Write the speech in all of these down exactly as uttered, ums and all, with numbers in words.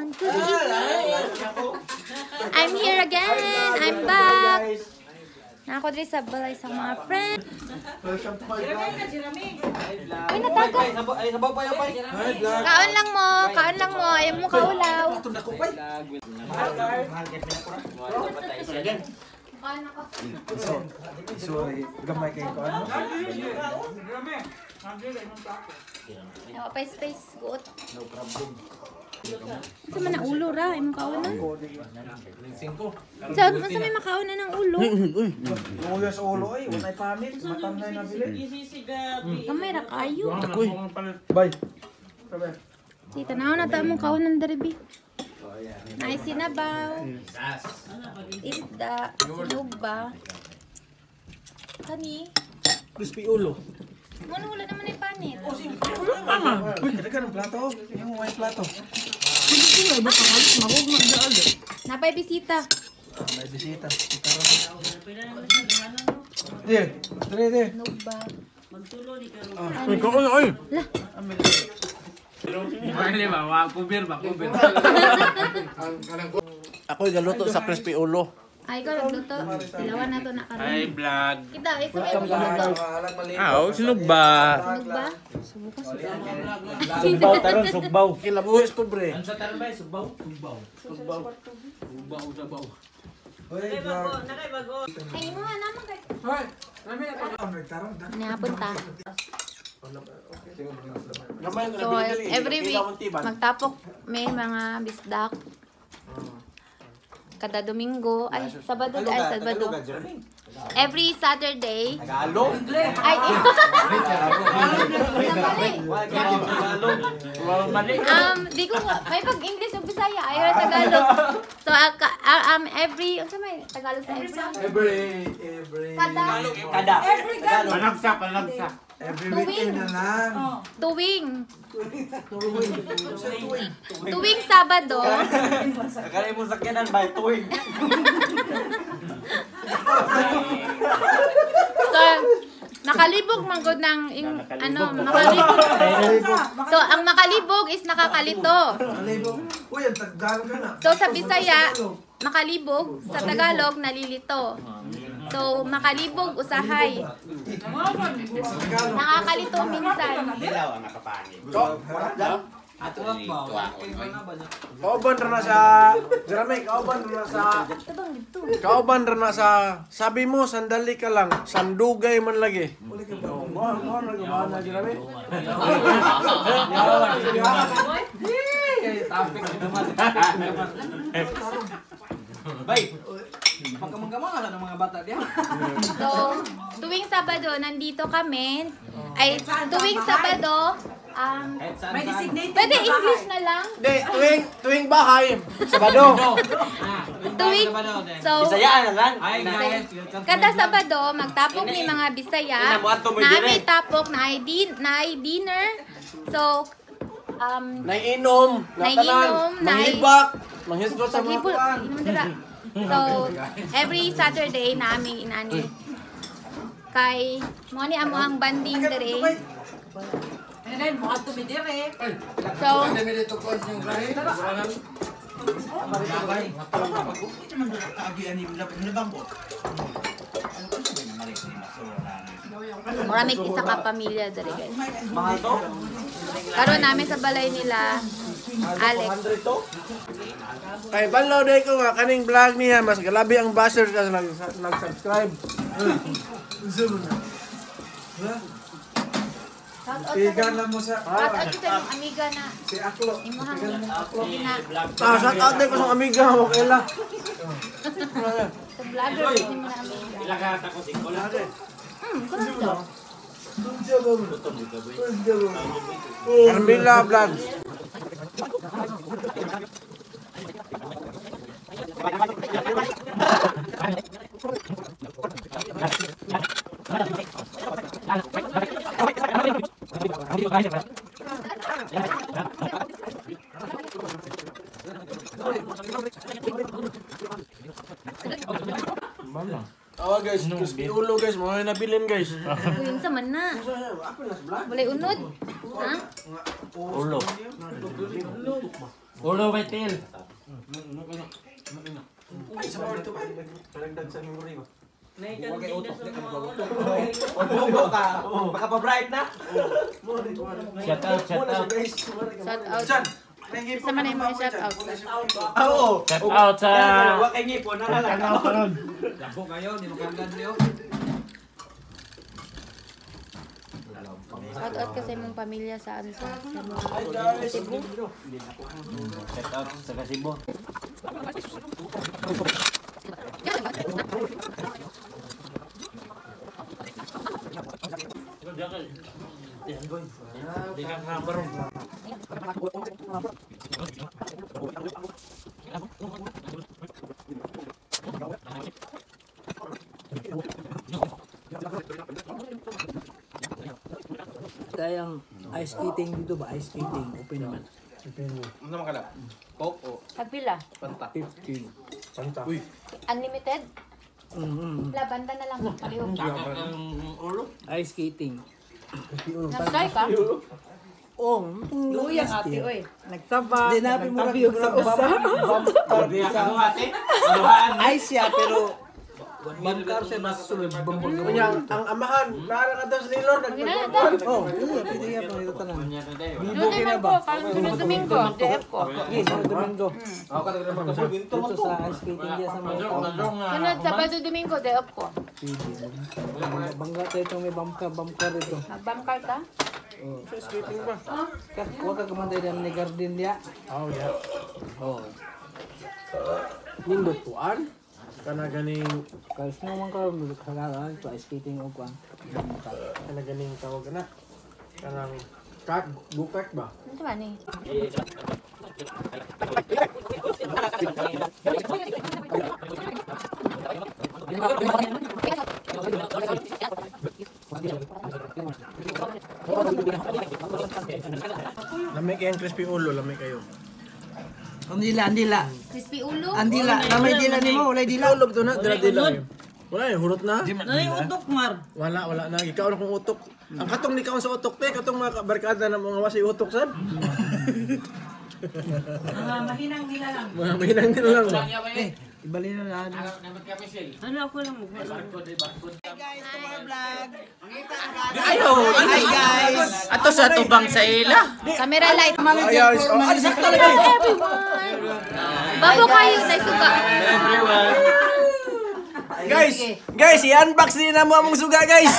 Good evening. I'm here again. I'm back. Na ako diri sa balay sa mga friend. Uy, natago. Kaon lang mo, kaon lang mo. Ayaw mo kaulaw. Kaon ako. So, gamay kayo ko ano? Ayaw pa space. Guot. No problem. Sa man ang ulo ra, ay makaon na. Sa sa may makaon na ng ulo. Ulo sa ulo ay, unay pamit, matangay na bili. Kamay ra kayo. Takoy. Bye. Si tanaw na ta mong kaon ng deribi. Nice sinabaw. Isda, sinuba. Kani? Crispy ulo. Muna wala naman yung panit. Uy, kada ng plato. Yung white plato. Napay bisita. Ah, may bisita. Dire, dire, dire. Sinuba. Uy, kako na ay. Lah. Pwede ba? Wa kubir ba? Kubir. Ako galuto sa crispy ulo. Ay, ko nagluto. Ilawan na to na Hi, karon. vlog. Kita, isa may magluto. Ah, oh, sinug ba? Sinuba. Subukan sa Sugbaw taron, sugbaw. Kilabuhis ko bre. Ang sa tarambay, subaw? Subaw. Subaw. Subaw, subaw. Uy, vlog. Ay, mo nga naman kay. Uy, taron. Nihapon ta. Gamay ko So, every week, magtapok may mga bisdak. Kada Domingo, ay, Sabado, ay, Sabado. Every Saturday. Tagalog. Ay, di. Mali. Um, di ko, may pag-English o Bisaya, ayaw na Tagalog. So, uh, ka- uh, um, every, ano sa may Tagalog sa every? Every, every, Kada, Kada. Panagsa, panagsa. every weekend na lang. tuwing. Tuwing Sabado. Kaya mo sakyanan by tuwing. So, nakalibog man gud ng ing- ano, makalibog. So, ang makalibog is nakakalito. Alibog. Uy, ang Tagalog ka na. So, sa Bisaya, makalibog, sa Tagalog, nalilito. So, makalibog, usahay. Nakakalito minsan. Dilaw ang nakapangit. Kauban ra na sa Jeremy, kauban ra na sa kauban ra na sa sabi mo sandali ka lang, sandugay man lagi. Uli ka ba? Mo, mo ra gumana Jeremy. Topic naman. Bay. Pagkamanggamang sa mga bata diyan. So, tuwing Sabado, nandito kami. Ay, tuwing Sabado, um, May designated. pwede English na lang. Di, tuwing tuwing bahay, Sabado. Tuwing, so, Bisayaan na lang. Ay, guys. kada Sabado, magtapok ni mga Bisaya. Na may tapok, na ay, din, na ay dinner. So, um, Naiinom, Naiinom, natanan, nai- manghibak, manghisgot sa mga paghibol, kuan. inom dira. So, every Saturday namin inani. Kay, mo ni amo ang banding dere. So, marami isa ka pamilya dere guys. Karon namin sa balay nila, Alex. Kay banlaw day ko nga kaning vlog niya mas galabi ang bashers kasi nag nag-subscribe. Tigan lang mo sa... At at kita yung amiga na Si Aklo. imuhang Tigan mo Aklo. na Ah, shout out day ko sa amiga mo kaila. sa vlogger ni mo na amiga. Ilagat ako si Kola. Hmm, kuno to. Carmela vlog. Tawa guys, crispy ulo guys, mo na nabilin guys. Kuyin sa man na. Apa na sa vlog? Walay unod. Ha? Ulo. Ulo may tail. Ay, sa power to ba? Palagdag sa memory ba? Huwag kayo utok. Bugo ka. Baka pa-bright na. Shout out, shout out. Shout out. Chan! Sama na yung mga shout out. Oo. Shout out sa... Huwag kayo ngipon. Nakala ka. Labo kayo, di magandang niyo. Shout out kasi mong pamilya sa ano sa sa mga Cebu. Shout out sa Kasibo. Di ka kabarong. Tayang ice skating dito ba? Ice skating, open naman. Ano naman ka na? Coke o Pagpila? Fanta? fifteen. Fanta. Uy. Unlimited? Mm-hmm. Labanda na lang. Palihog. Ice skating. Nag-try ka? Oh, Luyang ate, oy. Nagsaba, Di namin mo nagtabiyog sa usa. Ice siya, pero bangkar siya mas sulod. Bambol. Kunya, ang amahan, naara ka daw sa ni Lord, Hindi na nagpagpagpag. natin. Oh, iya, pwede yan. Pwede tanan. Doon naman ko. Parang sunod Domingo. D F ko. Okay, sa Domingo. Ako ka naman ka full winter man Dito to. sa ice skating diya sa mga tao. Sunod Sabado Domingo. D F ko. Pwede. Bangga tayo itong may bangka, bangka rito. Nagbangkal ka? Oh. Skating ba? Kat, huwag ka kumantay din ni garden diya. Oh, yeah. Oh. Nindot tuan. Kana ganing, Kasi naman ka, halalan ito, ice skating o kuwan. kana ganing tawag na. Kanang kak, bukak ba? Ano ba ni? Lamig kayang crispy ulo, lamig kayo. Andila, andila. Crispy ulo? Andila, namay dila ni mo, walay dila. Ulo to na, dila-dila kayo. Wala eh, hurot na. Nay utok mar. Wala, wala na. Ikaw na kung utok. Ang katong ni kaon sa utok, te, katong mga barkada na mga wasi utok, sad. Mga mahinang nila lang. Mga mahinang nila lang ba? Eh, ibali na na. Ano ako lang mo. Ayaw! Hi guys! Ato sa tubang sa ila. Camera light. Ayaw, oh, ano sa talaga eh? Bago kayo na suga. Everyone. Guys, guys, i-unbox din na mo among suga, guys.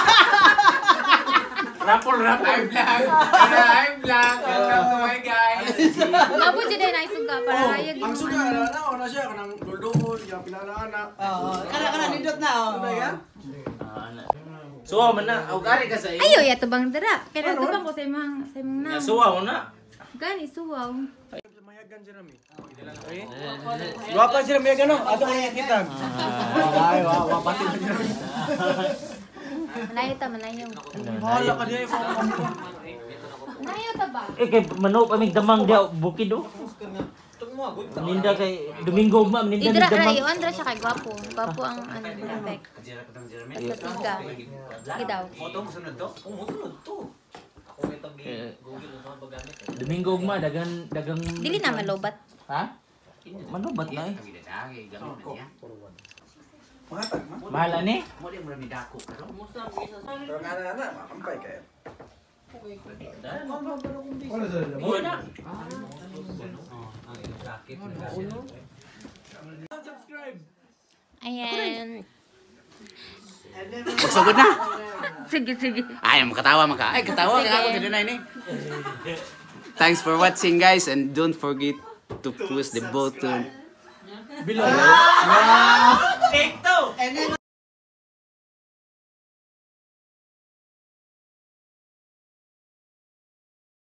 Rapol, rapol. Live vlog. Live vlog. Welcome to my guys. Bago dyan na yung suga para hayag Ang yung suga, ano. na na, na siya, kanang dulduhon, yung pinalaanak. Oo, kana kana nindot na oh. Ano yan? Suwa man na. Aw gari ka sa iyo. Ayo, yato bang dara. Kaya ito bang ko sa imong sa imong nam. Suwa mo na. Gani, suwaw. Mayagan siya namin. Guwapan sila mayagan, no? Ato kaya kita. Ay, wow, wapatin na siya. Manayo ta, manayo. Bahala ka niya, ikaw. Manayo ta ba? Eh kay mano pa mig damang dia bukid do. Ninda kay Domingo ma ninda Idra mig damang. rayo, andra siya kay gwapo. Gwapo ang ano, effect. Basta siga. Sige daw. Domingo ma dagan dagang Dili na malobat. ha? Manubat na eh. Mahal ni? Pero nga na na, makampay kayo. Mo na. Ayan. Magsugod na. Sige, sige. Ay, makatawa maka. Ay, katawa ka ako ganun na ini. Thanks for watching guys and don't forget to push the button below. Take two.